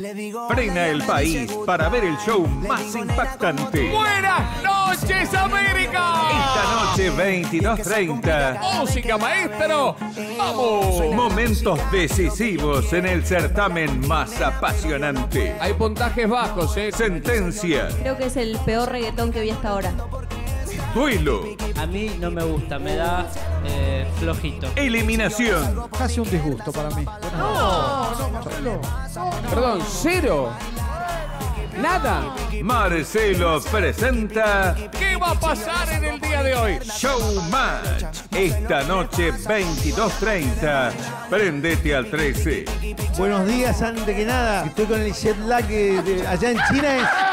Frena el país para ver el show más impactante. ¡Buenas noches, América! Esta noche 22:30. ¡Música, maestro! ¡Vamos! Momentos decisivos en el certamen más apasionante. Hay puntajes bajos, ¿eh? Sentencia. Creo que es el peor reggaetón que vi hasta ahora. Duelo. A mí no me gusta, me da flojito. Eliminación. Casi un disgusto para mí. Perdón, cero. Nada. Marcelo presenta ¿Qué va a pasar en el día de hoy? Showmatch. Esta noche 22:30. Prendete al 13. Buenos días, antes que nada. Estoy con el jet lag allá en China.